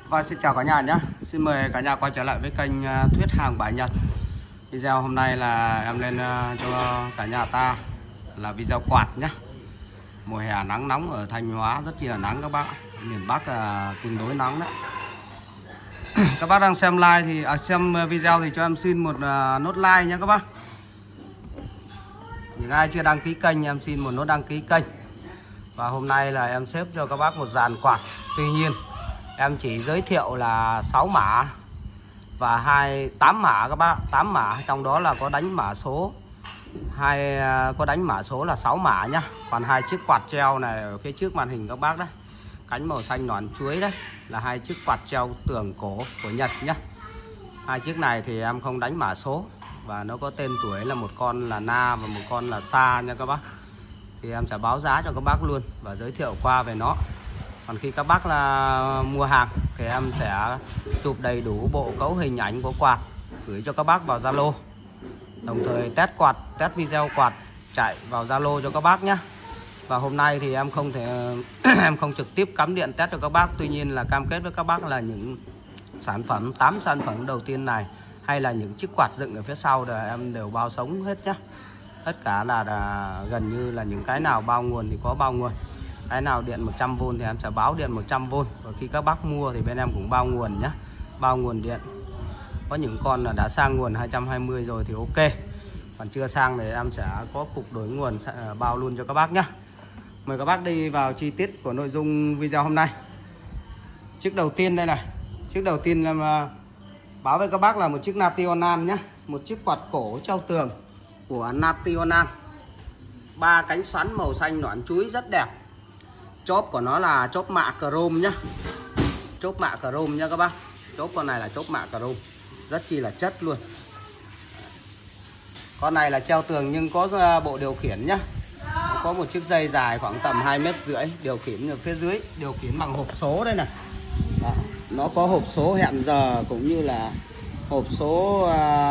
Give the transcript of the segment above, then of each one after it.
Vâng, xin chào cả nhà nhé. Xin mời cả nhà quay trở lại với kênh Thuyết Hàng Bãi Nhật. Video hôm nay là em lên cho cả nhà ta là video quạt nhé. Mùa hè nắng nóng ở Thanh Hóa rất chi là nắng các bác. Miền Bắc tương đối nắng đấy. Các bác đang xem like thì xem video thì cho em xin một nốt like nhé các bác. Những ai chưa đăng ký kênh em xin một nốt đăng ký kênh. Và hôm nay là em xếp cho các bác một dàn quạt. Tuy nhiên em chỉ giới thiệu là 6 mã và 8 mã các bác, 8 mã trong đó là có đánh mã số có đánh mã số là 6 mã nhá. Còn 2 chiếc quạt treo này ở phía trước màn hình các bác đấy, cánh màu xanh nón chuối đấy là 2 chiếc quạt treo tường cổ của Nhật nhá. 2 chiếc này thì em không đánh mã số và nó có tên tuổi là một con là Na và một con là Sa nha các bác. Thì em sẽ báo giá cho các bác luôn và giới thiệu qua về nó. Còn khi các bác là mua hàng thì em sẽ chụp đầy đủ bộ cấu hình ảnh của quạt gửi cho các bác vào Zalo. Đồng thời test quạt, test video quạt chạy vào Zalo cho các bác nhé. Và hôm nay thì em không thể em không trực tiếp cắm điện test cho các bác. Tuy nhiên là cam kết với các bác là những sản phẩm 8 sản phẩm đầu tiên này hay là những chiếc quạt dựng ở phía sau là em đều bao sống hết nhé. Tất cả là gần như là những cái nào bao nguồn thì có bao nguồn. Cái nào điện 100V thì em sẽ báo điện 100V. Và khi các bác mua thì bên em cũng bao nguồn nhé. Bao nguồn điện. Có những con là đã sang nguồn 220 rồi thì ok. Còn chưa sang thì em sẽ có cục đổi nguồn bao luôn cho các bác nhé. Mời các bác đi vào chi tiết của nội dung video hôm nay. Chiếc đầu tiên đây này. Chiếc đầu tiên là báo với các bác là một chiếc Nationale nhé. Một chiếc quạt cổ treo tường của Nationale. 3 cánh xoắn màu xanh nõn chuối rất đẹp. Chốp của nó là chốp mạ chrome nhá. Chốp mạ chrome nha các bác. Chốp con này là chốp mạ chrome, rất chi là chất luôn. Con này là treo tường nhưng có bộ điều khiển nhá. Có một chiếc dây dài khoảng tầm 2,5 mét, điều khiển ở phía dưới, điều khiển bằng hộp số đây này. Đó. Nó có hộp số hẹn giờ cũng như là hộp số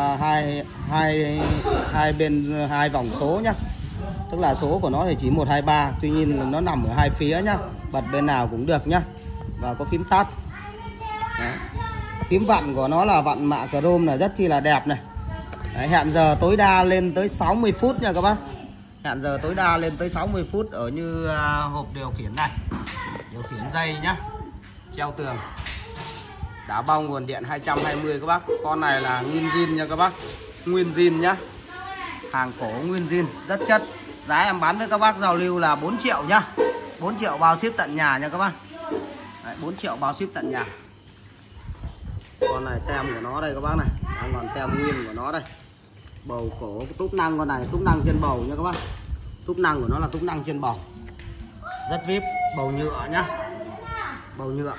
hai bên 2 vòng số nhá. Tức là số của nó thì chỉ 1, 2, 3. Tuy nhiên nó nằm ở 2 phía nhá. Bật bên nào cũng được nhá. Và có phím tắt. Đấy. Phím vặn của nó là vặn mạ chrome là rất chi là đẹp này. Đấy, hẹn giờ tối đa lên tới 60 phút nha các bác. Hẹn giờ tối đa lên tới 60 phút ở như hộp điều khiển này. Điều khiển dây nhá. Treo tường. Đã bao nguồn điện 220 các bác. Con này là nguyên zin nha các bác. Nguyên zin nhá. Hàng cổ nguyên zin rất chất. Giá em bán với các bác giao lưu là 4 triệu nhá. 4 triệu bao ship tận nhà nha các bác. Đấy, 4 triệu bao ship tận nhà. Con này tem của nó đây các bác này. Đang còn tem nguyên của nó đây. Bầu cổ túp năng, con này túp năng trên bầu nha các bác. Túp năng của nó là túp năng trên bầu. Rất vip, bầu nhựa nhá. Bầu nhựa.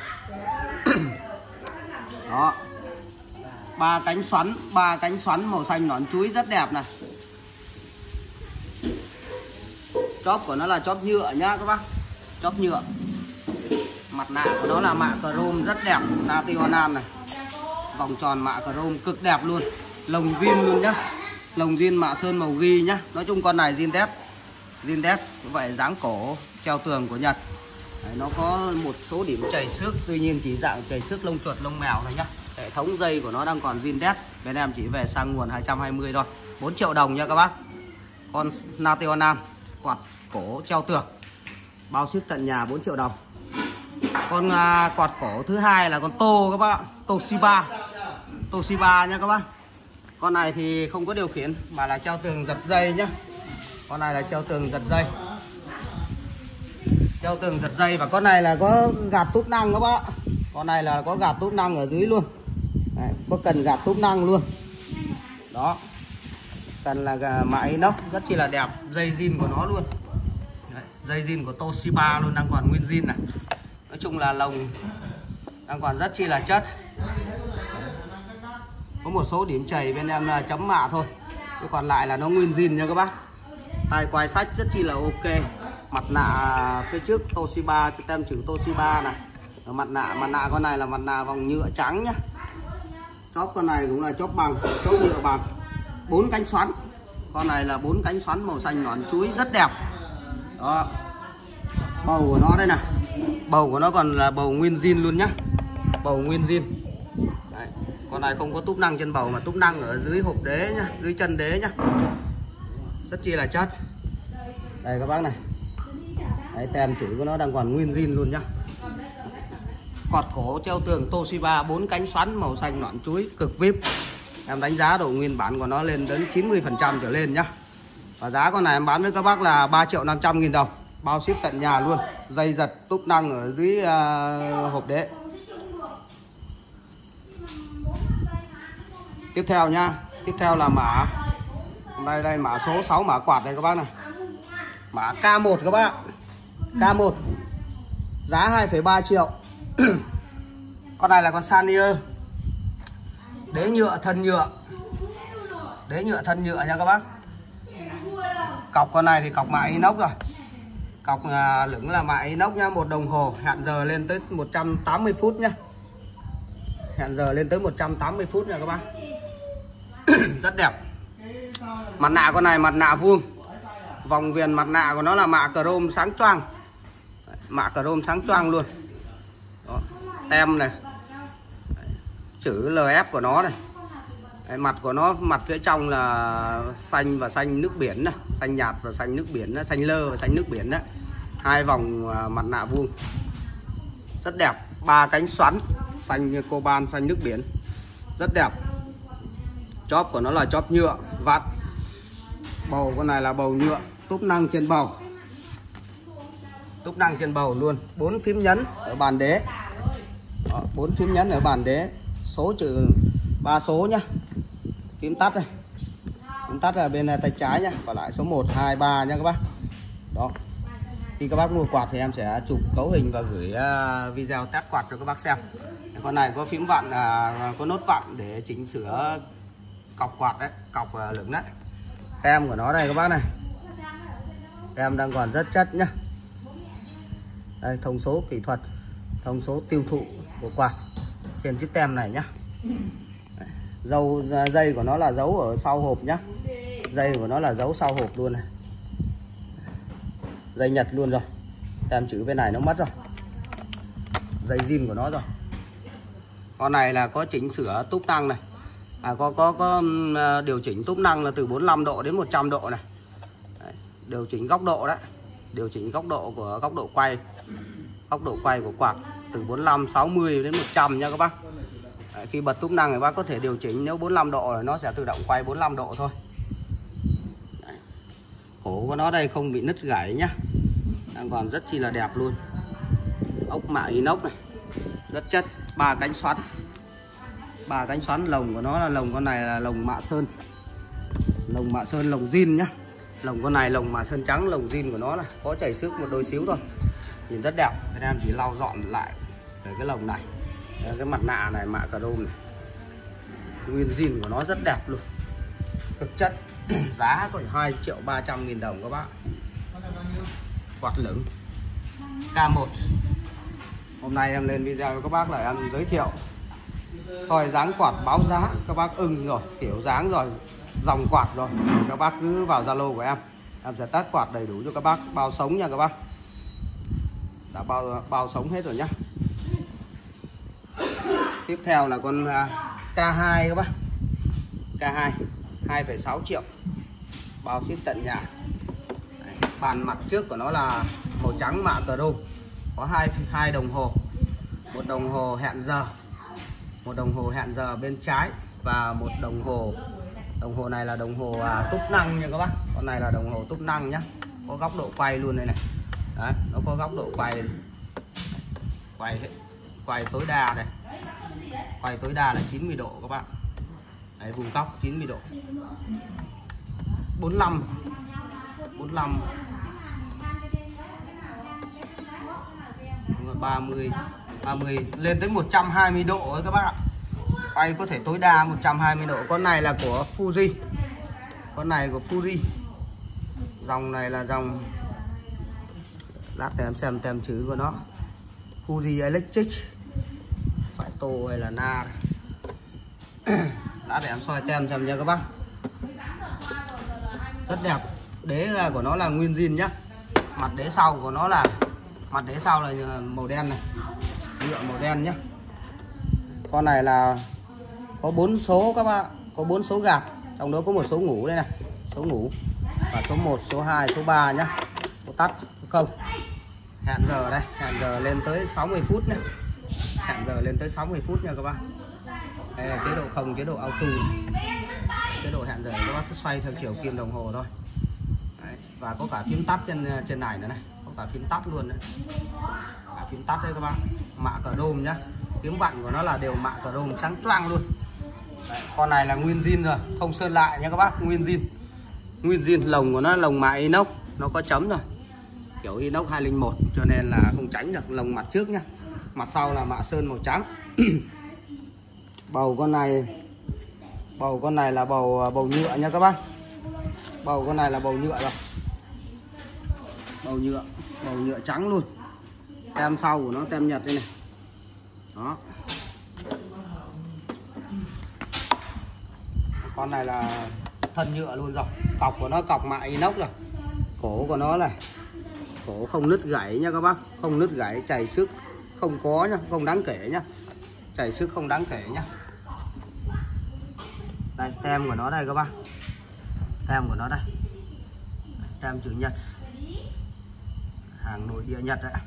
Đó. 3 cánh xoắn màu xanh nõn chuối rất đẹp này. Chóp của nó là chóp nhựa nhá các bác. Chóp nhựa. Mặt nạ của nó là mạ chrome rất đẹp. Nationale này. Vòng tròn mạ chrome cực đẹp luôn. Lồng zin luôn nhá. Lồng zin mạ sơn màu ghi nhá. Nói chung con này zin đét. Zin đét. Vậy dáng cổ treo tường của Nhật. Đấy, nó có một số điểm chảy xước. Tuy nhiên chỉ dạng chảy xước lông chuột lông mèo thôi nhá. Hệ thống dây của nó đang còn zin đét. Bên em chỉ về sang nguồn 220 thôi. 4 triệu đồng nha các bác. Con Nationale quạt cổ treo tường bao ship tận nhà 4 triệu đồng. Con quạt cổ thứ hai là con Tô các bác. Toshiba nha các bác. Con này thì không có điều khiển mà là treo tường giật dây nhá. Con này là treo tường giật dây. Treo tường giật dây và con này là có gạt túp năng các bác. Con này là có gạt túp năng ở dưới luôn. Đấy, có cần gạt túp năng luôn. Đó. Cần là mạ inox rất chi là đẹp. Dây zin của nó luôn. Đấy, dây zin của Toshiba luôn, đang còn nguyên zin này. Nói chung là lồng đang còn rất chi là chất. Có một số điểm chảy bên em là chấm mạ thôi. Chứ còn lại là nó nguyên zin nha các bác. Tay quay sách rất chi là ok. Mặt nạ phía trước Toshiba, tem chữ Toshiba này. Mặt nạ con này là mặt nạ vòng nhựa trắng nhá. Chóp con này cũng là chóp bằng, chóp nhựa bằng. 4 cánh xoắn. Con này là 4 cánh xoắn màu xanh nõn chuối rất đẹp. Đó. Bầu của nó đây này. Bầu của nó còn là bầu nguyên zin luôn nhá. Bầu nguyên zin. Đấy. Con này không có túp năng trên bầu mà túp năng ở dưới hộp đế nhá, dưới chân đế nhá. Rất chi là chất. Đây các bác này. Đấy, tem chữ của nó đang còn nguyên zin luôn nhá. Quạt cổ treo tường Toshiba 4 cánh xoắn màu xanh nõn chuối cực vip. Em đánh giá độ nguyên bản của nó lên đến 90% trở lên nhá. Và giá con này em bán với các bác là 3.500.000 đồng. Bao ship tận nhà luôn. Dây giật túp năng ở dưới hộp đế. Tiếp theo nhá. Tiếp theo là mã. Đây mã số 6 mã quạt đây các bác này. Mã K1 các bác. K1. Giá 2,3 triệu. Con này là con Sanier. Đế nhựa thân nhựa. Đế nhựa thân nhựa nha các bác. Cọc con này thì cọc mạ inox rồi. Cọc lửng là mạ inox nhá. Một đồng hồ hẹn giờ lên tới 180 phút nhá. Hẹn giờ lên tới 180 phút nha các bác. Rất đẹp. Mặt nạ con này mặt nạ vuông. Vòng viền mặt nạ của nó là mạ chrome sáng choang. Mạ chrome sáng choang luôn. Đó. Tem này. Chữ LF của nó này. Đấy, mặt của nó, mặt phía trong là xanh và xanh nước biển này. Xanh nhạt và xanh nước biển đó. Xanh lơ và xanh nước biển đấy. Hai vòng mặt nạ vuông. Rất đẹp. 3 cánh xoắn. Xanh coban, xanh nước biển. Rất đẹp. Chóp của nó là chóp nhựa vát. Bầu con này là bầu nhựa. Túp năng trên bầu. Túp năng trên bầu luôn. 4 phím nhấn ở bàn đế. Đó, 4 phím nhấn ở bàn đế. Số trừ 3 số nhá. Phím tắt đây. Phím tắt là bên tay trái nhá. Còn lại số 1, 2, 3 nha các bác. Đó. Khi các bác mua quạt thì em sẽ chụp cấu hình và gửi video test quạt cho các bác xem. Con này có phím vặn, có nốt vặn để chỉnh sửa cọc quạt đấy, cọc lửng đấy. Tem của nó đây các bác này. Tem đang còn rất chất nhá. Đây, thông số kỹ thuật, thông số tiêu thụ của quạt trên chiếc tem này nhá. Dây của nó là giấu ở sau hộp nhá. Dây của nó là giấu sau hộp luôn này. Dây Nhật luôn rồi. Tem chữ bên này nó mất rồi. Dây zin của nó rồi. Con này là có chỉnh sửa túp năng này. Có điều chỉnh túp năng là từ 45 độ đến 100 độ này. Đấy, điều chỉnh góc độ đấy. Điều chỉnh góc độ của góc độ quay. Góc độ quay của quạt từ 45, 60 đến 100 nha các bác. Đấy, khi bật túp năng thì bác có thể điều chỉnh, nếu 45 độ rồi nó sẽ tự động quay 45 độ thôi. Đấy. Cổ của nó đây không bị nứt gãy nhá. Đang còn rất chi là đẹp luôn. Ốc mạ inox này. Rất chất, 3 cánh xoắn. 3 cánh xoắn, lồng của nó là lồng con này là lồng mạ sơn. Lồng mạ sơn, lồng zin nhá. Lồng con này lồng mạ sơn trắng, lồng zin của nó là có chảy xước một đôi xíu thôi. Nhìn rất đẹp. Nên em chỉ lau dọn lại để cái lồng này. Cái mặt nạ này mạ chrome này. Nguyên zin của nó rất đẹp luôn. Cực chất. Giá còn 2.300.000 đồng các bác. Quạt lửng K1. Hôm nay em lên video cho các bác là em giới thiệu soi dáng quạt báo giá. Các bác ưng rồi, hiểu dáng rồi, dòng quạt rồi, các bác cứ vào Zalo của em sẽ test quạt đầy đủ cho các bác, bao sống nha các bác. Đã bao sống hết rồi nhá. Tiếp theo là con K2 các bác. K2 2,6 triệu. Bao ship tận nhà. Đấy, bàn mặt trước của nó là màu trắng mạ chrome. Có hai đồng hồ. Một đồng hồ hẹn giờ. Một đồng hồ hẹn giờ bên trái và một đồng hồ này là đồng hồ túp năng nha các bác. Con này là đồng hồ túp năng nhá. Có góc độ quay luôn đây này. Đấy, nó có góc độ quay tối đa đây. Quay tối đa là 90 độ các bạn. Đấy, vùng góc 90 độ. 45 30 lên tới 120 độ ấy các bác ạ. Quay có thể tối đa 120 độ. Con này là của Fuji. Con này của Fuji. Dòng này là dòng, lát để em xem tem chữ của nó. Fuji Electric. Phải tô hay là na. Lát để em soi tem xem nha các bác. Rất đẹp. Đế của nó là nguyên zin nhá. Mặt đế sau của nó là màu đen này. Nhựa màu đen nhá. Con này là có 4 số các bạn, có 4 số gạt, trong đó có một số ngủ đây này, số ngủ và số 1, số 2, số 3 nhá. Số tắt không. Hẹn giờ đây, hẹn giờ lên tới 60 phút nhé. Hẹn giờ lên tới 60 phút nha các bạn. Đây là chế độ không, chế độ auto. Chế độ hẹn giờ các bác cứ xoay theo chiều kim đồng hồ thôi. Đấy. Và có cả phím tắt trên này nữa này, có cả phím tắt luôn đấy. Cả phím tắt đây các bạn. Mạ chrome nhá. Phím vặn của nó là đều mạ chrome sáng choang luôn. Đấy. Con này là nguyên zin rồi, không sơn lại nha các bác, nguyên zin. Nguyên zin, lồng của nó là lồng mạ inox, nó có chấm rồi. Kiểu inox 201 cho nên là không tránh được. Lồng mặt trước nhá. Mặt sau là mạ sơn màu trắng. Bầu con này là bầu nhựa nha các bác. Bầu con này là bầu nhựa rồi. Bầu nhựa trắng luôn. Tem sau của nó tem Nhật đây này. Đó. Con này là thân nhựa luôn rồi. Cọc của nó cọc mạ inox rồi. Cổ của nó này, cổ không nứt gãy nha các bác, không nứt gãy, chảy xước không có nhá, không đáng kể nhá. Chảy xước không đáng kể nhá. Đây tem của nó đây các bác. Tem của nó đây. Tem chữ Nhật. Hàng nội địa Nhật đấy.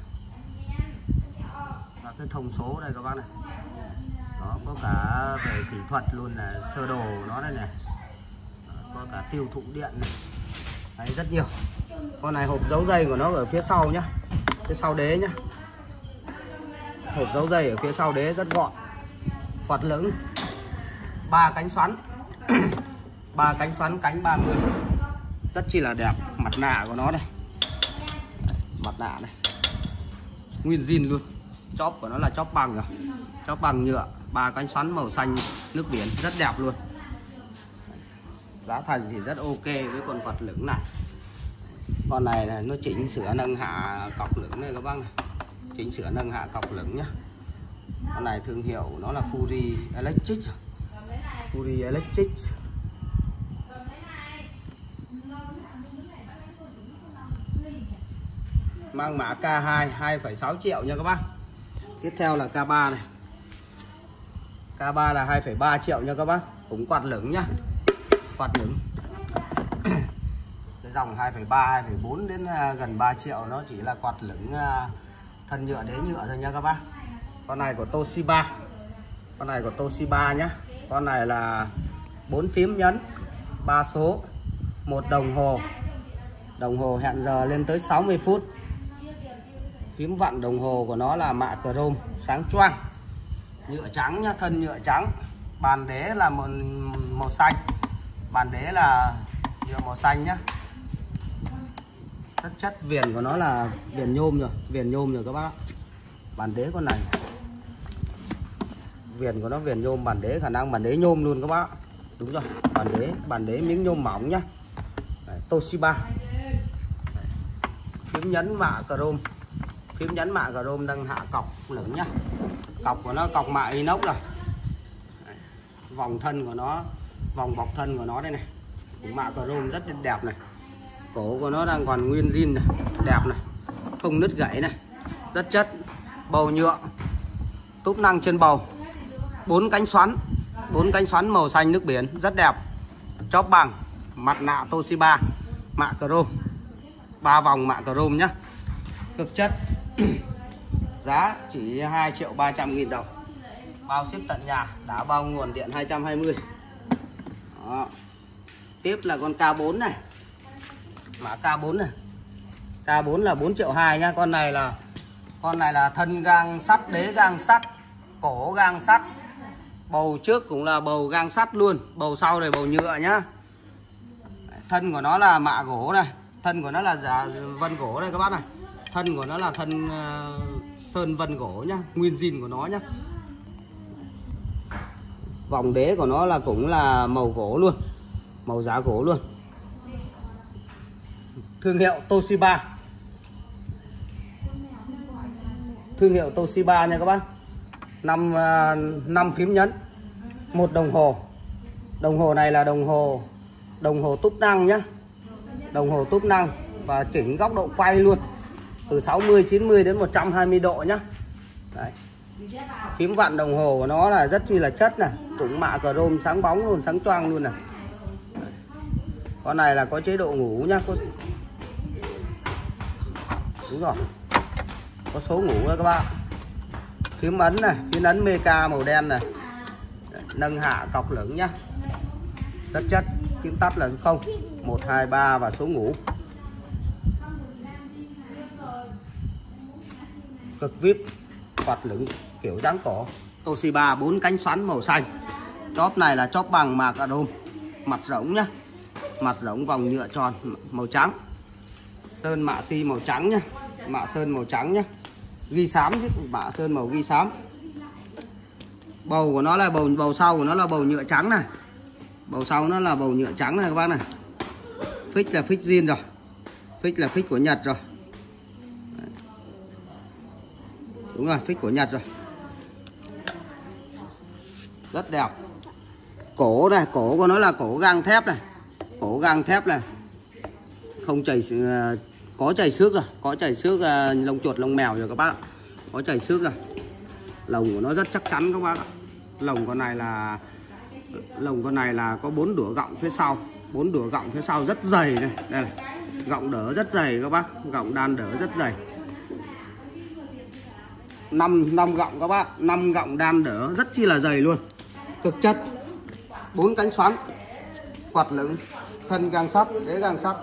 Và cái thông số đây các bác này. Đó, có cả về kỹ thuật luôn là sơ đồ của nó đây này. Có cả tiêu thụ điện này. Đấy, rất nhiều. Con này hộp dấu dây của nó ở phía sau nhá. Phía sau đế nhá. Hộp dấu dây ở phía sau đế rất gọn. Quạt lửng 3 cánh xoắn. 3 cánh xoắn, cánh 30. Rất chi là đẹp. Mặt nạ của nó đây. Mặt nạ này. Nguyên zin luôn. Chóp của nó là chóp bằng rồi. Chóp bằng nhựa, 3 cánh xoắn màu xanh nước biển, rất đẹp luôn. Giá thành thì rất ok với con quạt lửng này. Con này là nó chỉnh sửa nâng hạ cọc lửng này các bác này. Chỉnh sửa nâng hạ cọc lửng nhá. Con này thương hiệu của nó là Fuji Electric. Fuji Electric. Mang mã K2 2,6 triệu nha các bác. Tiếp theo là K3 này. K3 là 2,3 triệu nha các bác. Cũng quạt lửng nhá. Quạt lửng. Cái dòng 2,3, 2,4 đến gần 3 triệu nó chỉ là quạt lửng thân nhựa đế nhựa thôi nha các bác. Con này của Toshiba. Con này của Toshiba nhá. Con này là 4 phím nhấn, 3 số, 1 đồng hồ. Đồng hồ hẹn giờ lên tới 60 phút. Phím vặn đồng hồ của nó là mạ chrome sáng choang. Nhựa trắng nhá, thân nhựa trắng. Bàn đế là màu xanh. Bàn đế là nhựa màu xanh nhá. Tất chất viền của nó là viền nhôm rồi, viền nhôm rồi các bác. Bàn đế con này viền của nó viền nhôm, bàn đế khả năng bàn đế nhôm luôn các bác. Đúng rồi, bàn đế miếng nhôm mỏng nhá. Đấy, Toshiba. Đấy. Phím nhấn mạ chrome. Phím nhấn mạ chrome đang hạ cọc lửng nhá. Cọc của nó cọc mạ inox rồi. Đấy. Vòng thân của nó, vòng bọc thân của nó đây này. Mạ chrome rất đẹp này. Cổ của nó đang còn nguyên zin này, đẹp này, không nứt gãy này, rất chất. Bầu nhựa, túp năng trên bầu, 4 cánh xoắn, 4 cánh xoắn màu xanh nước biển, rất đẹp. Chóp bằng, mặt nạ Toshiba, mạ chrome, 3 vòng mạ chrome nhá, cực chất. Giá chỉ 2.300.000 đồng, bao ship tận nhà, đã bao nguồn điện 220. Đó. Tiếp là con K4 này. Mã K4 này. K4 là 4.2 triệu nhá. Con này là thân gang sắt, đế gang sắt, cổ gang sắt. Bầu trước cũng là bầu gang sắt luôn, bầu sau này bầu nhựa nhá. Thân của nó là mạ gỗ này, thân của nó là giả vân gỗ đây các bác này. Thân của nó là thân sơn vân gỗ nhá, nguyên zin của nó nhá. Vòng đế của nó là cũng là màu gỗ luôn, màu giá gỗ luôn. Thương hiệu Toshiba. Thương hiệu Toshiba nha các bác. 5 phím nhấn, 1 đồng hồ. Đồng hồ này là đồng hồ túp năng nhá. Đồng hồ túp năng và chỉnh góc độ quay luôn. Từ 60 90 đến 120 độ nhá. Đấy. Phím vặn đồng hồ của nó là rất chi là chất này, cũng mạ chrome sáng bóng luôn, sáng choang luôn này. Con này là có chế độ ngủ nhá, đúng rồi, có số ngủ đấy các bạn. Phím ấn này, phím ấn Meca màu đen này, nâng hạ cọc lửng nhá, rất chất. Phím tắt là 0, 1, 2, 3 và số ngủ. Cực vip, quạt lửng kiểu dáng cổ Toshiba 4 cánh xoắn màu xanh. Chóp này là chóp bằng mạ chrome, mặt rỗng nhá, mặt rỗng vòng nhựa tròn màu trắng, sơn mạ xi màu trắng nhá, mạ sơn màu trắng nhá, ghi xám chứ, mạ sơn màu ghi xám. Bầu của nó là bầu sau của nó là bầu nhựa trắng này, bầu sau nó là bầu nhựa trắng này các bác này. Phích là phích zin rồi, phích là phích của Nhật rồi. Đúng rồi, phích của Nhật rồi, rất đẹp. Cổ này, cổ của nó là cổ gang thép này, cổ gang thép này, không chảy, có chảy xước rồi, có chảy xước lông chuột lông mèo rồi các bác, có chảy xước rồi. Lồng của nó rất chắc chắn các bác ạ. Lồng con này là có 4 đũa gọng phía sau, 4 đũa gọng phía sau rất dày này, đây này. Gọng đỡ rất dày các bác, gọng đan đỡ rất dày. 5 gọng các bác, 5 gọng đan đỡ rất chi là dày luôn, cực chất. 4 cánh xoắn, quạt lửng, thân gang sắt, đế gang sắt.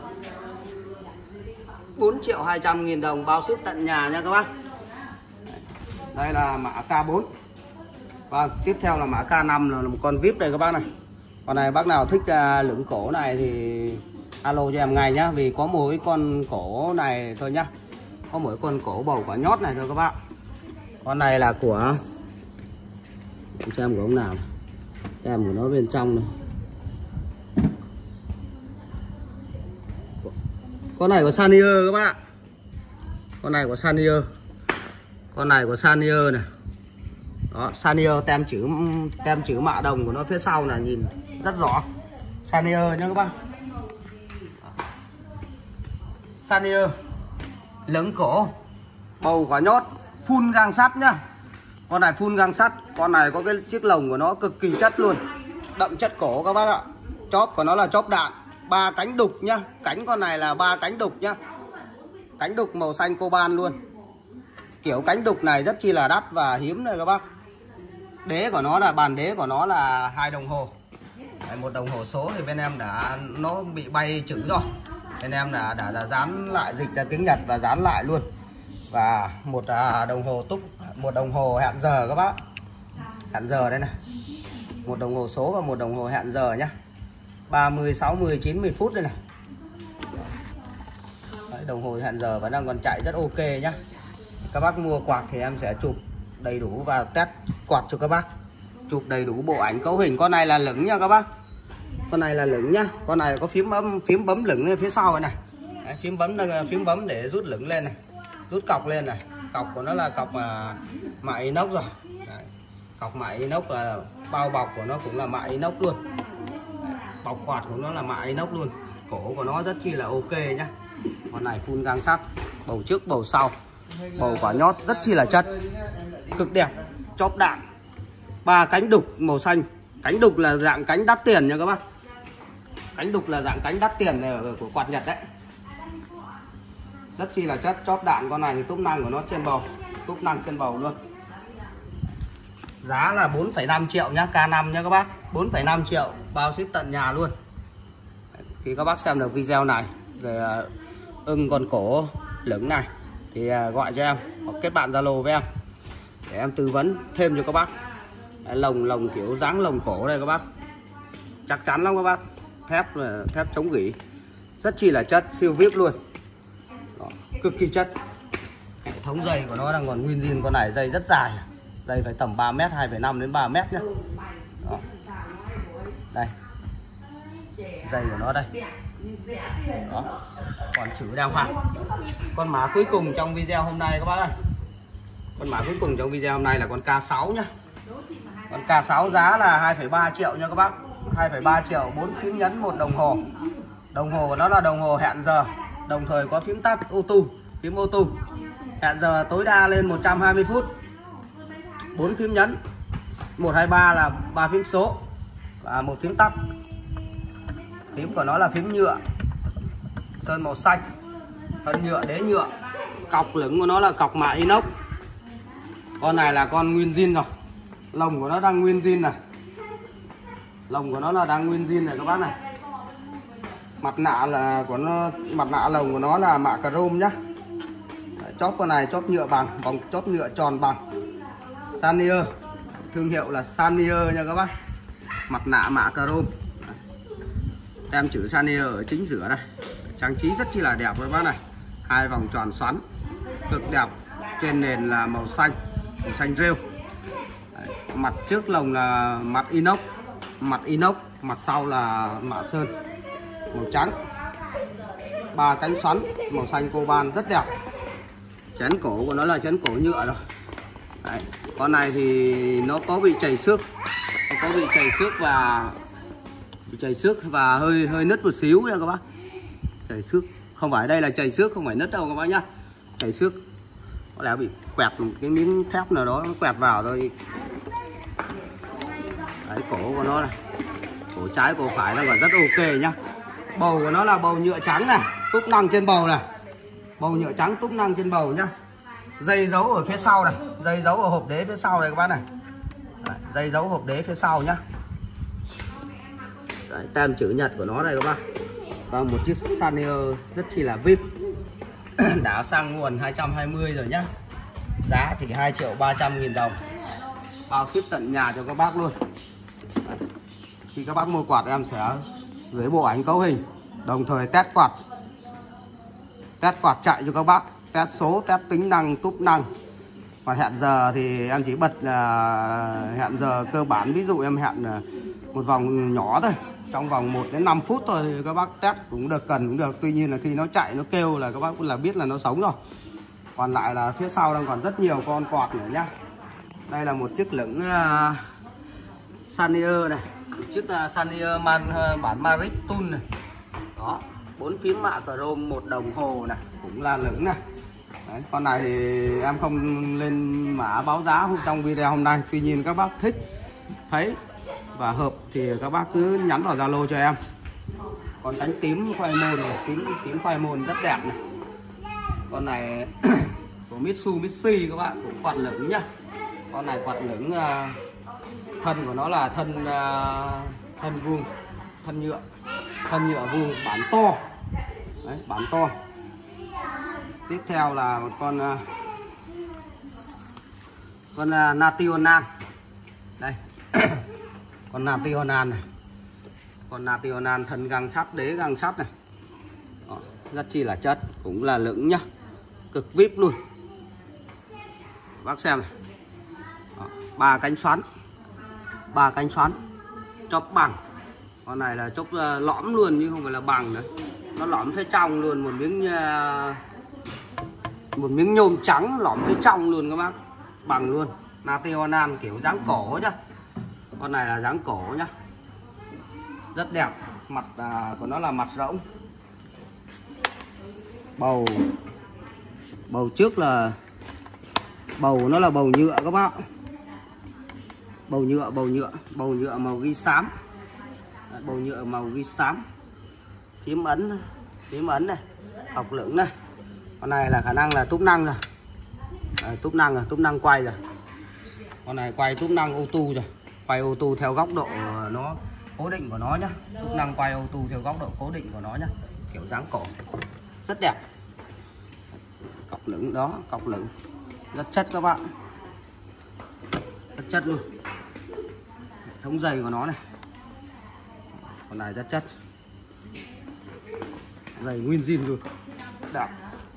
4.200.000 đồng, bao ship tận nhà nha các bác. Đây là mã K4. Và tiếp theo là mã K5, là một con vip đây các bác này. Con này bác nào thích lửng cổ này thì alo cho em ngay nhá, vì có mỗi con cổ này thôi nhá, có mỗi con cổ bầu quả nhót này thôi các bác. Con này là của, xem của ông nào, tem của nó bên trong này. Con này của Sanyo các bác. Con này của Sanyo. Con này của Sanyo này. Đó, Sanyo tem chữ mạ đồng của nó phía sau là nhìn rất rõ. Sanyo nhá các bác. Sanyo lửng cổ, bầu quả nhót, full gang sắt nhá. Con này full gang sắt, con này có cái chiếc lồng của nó cực kỳ chất luôn, đậm chất cổ các bác ạ. Chóp của nó là chóp đạn, 3 cánh đục nhá, cánh con này là 3 cánh đục nhá, cánh đục màu xanh coban luôn. Kiểu cánh đục này rất chi là đắt và hiếm đây các bác. Đế của nó là, bàn đế của nó là 2 đồng hồ. Đấy, 1 đồng hồ số thì bên em đã, nó bị bay chữ rồi, bên em đã dán lại, dịch ra tiếng Nhật và dán lại luôn. Và một đồng hồ túc, một đồng hồ hẹn giờ các bác, hẹn giờ đây này, 1 đồng hồ số và 1 đồng hồ hẹn giờ nhá, 30, 60, 90 phút đây này. Đấy, đồng hồ hẹn giờ vẫn đang còn chạy rất ok nhá. Các bác mua quạt thì em sẽ chụp đầy đủ và test quạt cho các bác, chụp đầy đủ bộ ảnh cấu hình. Con này là lửng nha các bác, con này là lửng nhá. Con này có phím bấm lửng lên phía sau này. Đấy, phím bấm để rút lửng lên này, rút cọc lên này. Cọc của nó là cọc mạ inox rồi. Đấy, cọc mạ inox, là bao bọc của nó cũng là mạ inox luôn. Đấy, bọc quạt của nó là mạ inox luôn. Cổ của nó rất chi là ok nhá. Con này full gang sắt, bầu trước bầu sau, bầu quả nhót rất chi là chất, cực đẹp. Chóp đạn, 3 cánh đục màu xanh. Cánh đục là dạng cánh đắt tiền nha các bác, cánh đục là dạng cánh đắt tiền này của quạt Nhật đấy, rất chi là chất. Chóp đạn con này thì túp năng của nó trên bầu, túp năng trên bầu luôn. Giá là 4,5 triệu nhá, K5 nhá các bác, 4,5 triệu, bao ship tận nhà luôn. Khi các bác xem được video này về ưng con cổ lửng này thì gọi cho em hoặc kết bạn Zalo với em để em tư vấn thêm cho các bác. Lồng kiểu dáng lồng cổ đây các bác, chắc chắn lắm các bác, thép chống gỉ, rất chi là chất, siêu vip luôn. Đó, cực kỳ chất. Hệ thống dây của nó đang còn nguyên zin, con này dây rất dài, dây phải tầm 3 m, 2,5 đến 3 m nhé. Đó. Đây, dây của nó đây. Đó, còn chữ đàng hoàng. Con mã cuối cùng trong video hôm nay các bác ơi, con mã cuối cùng trong video hôm nay là con K6 nhá. Con K6 giá là 2,3 triệu nha các bác, 2,3 triệu, 4 phím nhấn, 1 đồng hồ. Đồng hồ của nó là đồng hồ hẹn giờ, đồng thời có phím tắt auto, phím auto. Hẹn giờ tối đa lên 120 phút. 4 phím nhấn, 1 2 3 là 3 phím số và 1 phím tắt. Phím của nó là phím nhựa, sơn màu xanh, thân nhựa, đế nhựa. Cọc lửng của nó là cọc mạ inox. Con này là con nguyên zin rồi, lồng của nó đang nguyên zin này, lồng của nó là đang nguyên zin này các bác này. Mặt nạ là của nó, mặt nạ lồng của nó là mạ chrome nhá. Chóp con này chóp nhựa bằng, vòng chóp nhựa tròn bằng. Sanier, thương hiệu là Sanier nha các bác. Mặt nạ mạ chrome, tem chữ Sanier ở chính giữa đây. Trang trí rất chi là đẹp các bác này. Hai vòng tròn xoắn cực đẹp, trên nền là màu xanh rêu. Đấy, mặt trước lồng là mặt inox, mặt sau là mạ sơn màu trắng. 3 cánh xoắn màu xanh coban rất đẹp. Chén cổ của nó là chén cổ nhựa rồi. Đấy, con này thì nó có bị chảy xước, và hơi nứt một xíu nha các bác. Chảy xước, không phải đây là chảy xước, không phải nứt đâu các bác nhá. Chảy xước có lẽ bị quẹt một cái miếng thép nào đó, nó quẹt vào thôi. Đấy, cổ của nó này, cổ trái cổ phải nó còn rất ok nhá. Bầu của nó là bầu nhựa trắng này, túp năng trên bầu này, bầu nhựa trắng túp năng trên bầu nhá. Dây dấu ở phía sau này, dây dấu ở hộp đế phía sau này các bác này. Đấy, dây dấu hộp đế phía sau nhá. Đấy, tem chữ nhật của nó đây các bác. Và một chiếc Sanier rất chi là VIP. Đã sang nguồn 220 rồi nhá. Giá chỉ 2.300.000 đồng. Bao ship tận nhà cho các bác luôn. Đấy. Khi các bác mua quạt em sẽ gửi bộ ảnh cấu hình, đồng thời test quạt chạy cho các bác, test số, test tính năng, túp năng. Và hẹn giờ thì em chỉ bật hẹn giờ cơ bản, ví dụ em hẹn một vòng nhỏ thôi, trong vòng 1 đến 5 phút thôi thì các bác test cũng được, cần cũng được. Tuy nhiên là khi nó chạy nó kêu là các bác là biết là nó sống rồi. Còn lại là phía sau đang còn rất nhiều con quạt nữa nhá. Đây là một chiếc lửng Sanier này, một chiếc Sanier bản Maric Tool này. Đó, 4 phím mạ chrome, 1 đồng hồ này, cũng là lửng này. Đấy, con này thì em không lên mã báo giá trong video hôm nay. Tuy nhiên các bác thích, thấy và hợp thì các bác cứ nhắn vào Zalo cho em. Còn cánh tím khoai môn này, tím khoai môn rất đẹp này. Con này của Mitsubishi các bạn, cũng quạt lửng nhá. Con này quạt lửng, thân của nó là thân vuông, thân nhựa vuông, bản to. Đấy, bản to. Tiếp theo là một con Nationale. Đây. Con Nationale này. Con Nationale thân găng sắt, đế găng sắt này. Đó, rất chi là chất, cũng là lửng nhá. Cực VIP luôn. Bác xem này. Đó, 3 cánh xoắn. Chóp bằng. Con này là chóp lõm luôn chứ không phải là bằng nữa. Nó lõm phía trong luôn, một miếng nhôm trắng lõm phía trong luôn các bác. Bằng luôn. Nationale kiểu dáng cổ nhá. Con này là dáng cổ nhá. Rất đẹp. Mặt của nó là mặt rỗng. Bầu trước là bầu nó là bầu nhựa các bác. Bầu nhựa màu ghi xám. Bầu nhựa màu ghi xám. Phím ấn này, học lửng này. Con này là khả năng là túp năng rồi. Túp năng quay rồi. Con này quay túp năng auto rồi. Quay auto theo góc độ nó cố định của nó nhá. Túp năng quay auto theo góc độ cố định của nó nhá. Kiểu dáng cổ. Rất đẹp. Cọc lửng đó, cọc lửng. Rất chất các bạn. Rất chất luôn. Hệ thống dày của nó này. Con này rất chất. Dày nguyên zin luôn. Đẹp.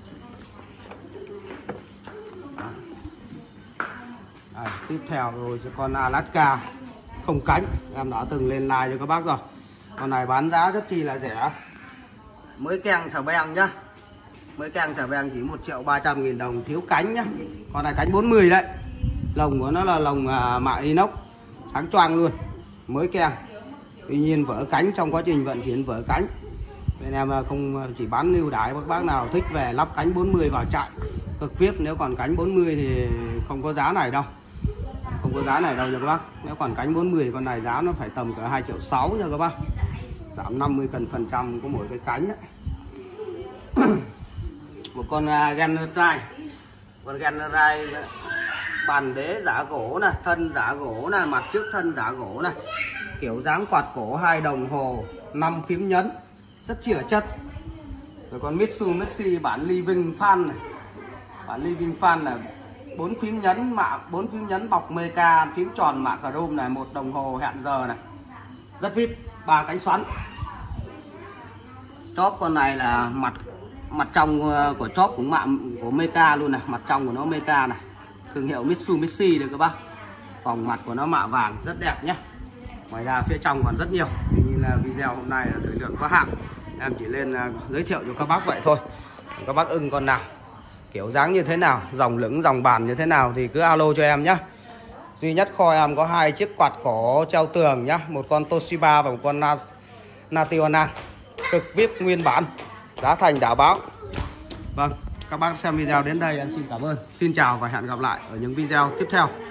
Tiếp theo rồi sẽ con Alaska không cánh, em đã từng lên like cho các bác rồi. Con này bán giá rất chi là rẻ, mới keng xà beng nhá, mới keng xà beng chỉ 1.300.000 đồng, thiếu cánh nhá. Con này cánh 40 đấy, lồng của nó là lồng mạ inox sáng choang luôn, mới keng. Tuy nhiên vỡ cánh, trong quá trình vận chuyển vỡ cánh, bên em không chỉ bán ưu đãi các bác nào thích về lắp cánh 40 vào chạy cực VIP. Nếu còn cánh 40 thì không có giá này đâu. không có giá này đâu nha các bác. Nếu còn cánh 40 con này giá nó phải tầm cỡ 2,6 triệu nha các bác. Giảm 50% có mỗi cái cánh đấy. Một con Gannerite. Con Gannerite bàn đế giả gỗ này, thân giả gỗ này, mặt trước thân giả gỗ này. Kiểu dáng quạt cổ 2 đồng hồ, 5 phím nhấn, rất chi là chất. Rồi con Mitsubishi bản Living Fan này. Bản Living Fan là 4 phím nhấn mạ, 4 phím nhấn bọc meca, phím tròn mạ chrome này, 1 đồng hồ hẹn giờ này. Rất vip, 3 cánh xoắn. Chóp con này là mặt trong của chóp cũng mạ của meca luôn này, mặt trong của nó meca này. Thương hiệu Mitsubishi được các bác. Vòng mặt của nó mạ vàng rất đẹp nhé. Ngoài ra phía trong còn rất nhiều. Tuy nhiên là video hôm nay là thời lượng có hạn, em chỉ lên giới thiệu cho các bác vậy thôi. Các bác ưng con nào, kiểu dáng như thế nào, dòng lửng dòng bàn như thế nào thì cứ alo cho em nhé. Duy nhất kho em có 2 chiếc quạt cổ treo tường nhá, một con Toshiba và một con Nationale cực vip nguyên bản, giá thành đảm bảo. Vâng, các bác xem video đến đây em xin cảm ơn. Xin chào và hẹn gặp lại ở những video tiếp theo.